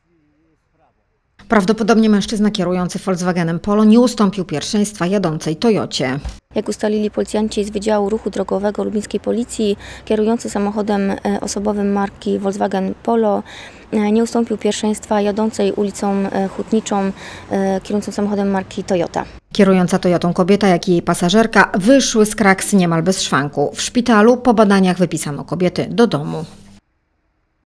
Prawdopodobnie mężczyzna kierujący Volkswagenem Polo nie ustąpił pierwszeństwa jadącej Toyocie. Jak ustalili policjanci z Wydziału Ruchu Drogowego Lubińskiej Policji, kierujący samochodem osobowym marki Volkswagen Polo nie ustąpił pierwszeństwa jadącej ulicą Hutniczą, kierującą samochodem marki Toyota. Kierująca Toyotą kobieta, jak i jej pasażerka wyszły z kraksy niemal bez szwanku. W szpitalu po badaniach wypisano kobiety do domu.